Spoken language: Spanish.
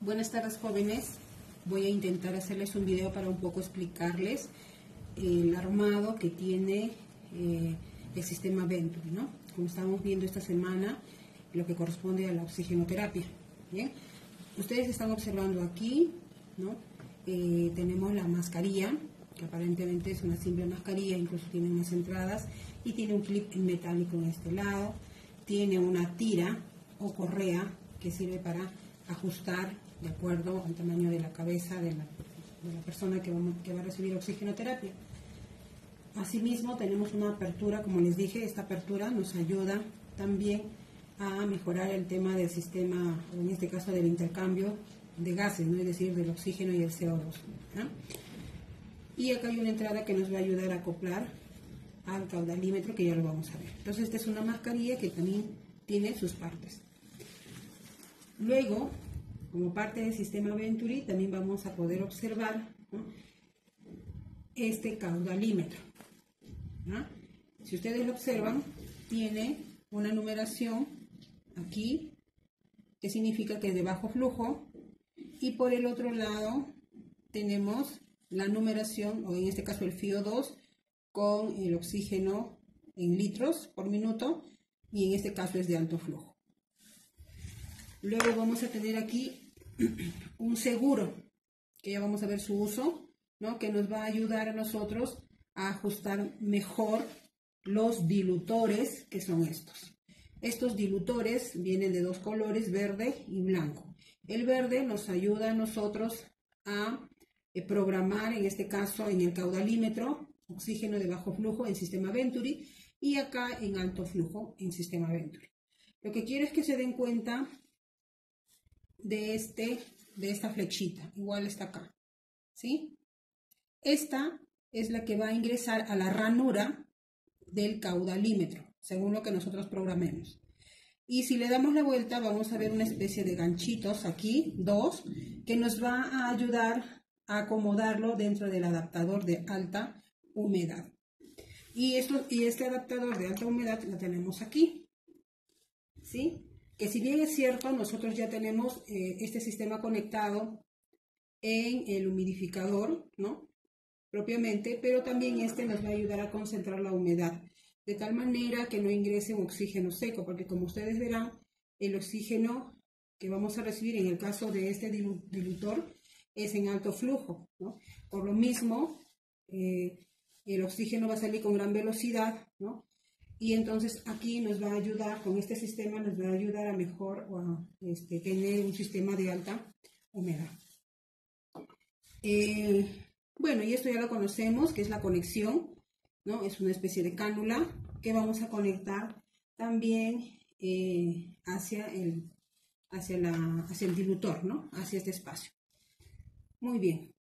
Buenas tardes, jóvenes. Voy a intentar hacerles un video para un poco explicarles el armado que tiene el sistema Venturi, ¿no? Como estamos viendo esta semana, lo que corresponde a la oxigenoterapia. Bien, ustedes están observando aquí, ¿no? Tenemos la mascarilla, que aparentemente es una simple mascarilla, incluso tiene unas entradas y tiene un clip metálico en este lado. Tiene una tira o correa que sirve para ajustar de acuerdo al tamaño de la cabeza de la persona que va a recibir oxigenoterapia. Asimismo, tenemos una apertura, como les dije, esta apertura nos ayuda también a mejorar el tema del sistema, o en este caso del intercambio de gases, ¿no? Es decir, del oxígeno y el CO2, ¿no? Y acá hay una entrada que nos va a ayudar a acoplar al caudalímetro, que ya lo vamos a ver. Entonces, esta es una mascarilla que también tiene sus partes. Luego, como parte del sistema Venturi, también vamos a poder observar, ¿no?, este caudalímetro, ¿no? Si ustedes lo observan, tiene una numeración aquí, que significa que es de bajo flujo, y por el otro lado tenemos la numeración, o en este caso el FiO2, con el oxígeno en litros por minuto, y en este caso es de alto flujo. Luego vamos a tener aquí un seguro, que ya vamos a ver su uso, ¿no?, que nos va a ayudar a nosotros a ajustar mejor los dilutores, que son estos. Estos dilutores vienen de dos colores, verde y blanco. El verde nos ayuda a nosotros a programar, en este caso en el caudalímetro, oxígeno de bajo flujo en sistema Venturi, y acá en alto flujo en sistema Venturi. Lo que quiero es que se den cuenta de esta flechita, igual está acá, ¿sí? Esta es la que va a ingresar a la ranura del caudalímetro, según lo que nosotros programemos. Y si le damos la vuelta, vamos a ver una especie de ganchitos aquí, dos, que nos va a ayudar a acomodarlo dentro del adaptador de alta humedad. Y este adaptador de alta humedad lo tenemos aquí, ¿sí? Que si bien es cierto, nosotros ya tenemos este sistema conectado en el humidificador, ¿no?, propiamente, pero también este nos va a ayudar a concentrar la humedad, de tal manera que no ingrese un oxígeno seco, porque como ustedes verán, el oxígeno que vamos a recibir en el caso de este dilutor es en alto flujo, ¿no? Por lo mismo, el oxígeno va a salir con gran velocidad, ¿no? Y entonces aquí nos va a ayudar, con este sistema nos va a ayudar a mejor tener un sistema de alta humedad. Bueno, y esto ya lo conocemos, que es la conexión, ¿no? Es una especie de cánula que vamos a conectar también hacia el dilutor, ¿no?, hacia este espacio. Muy bien,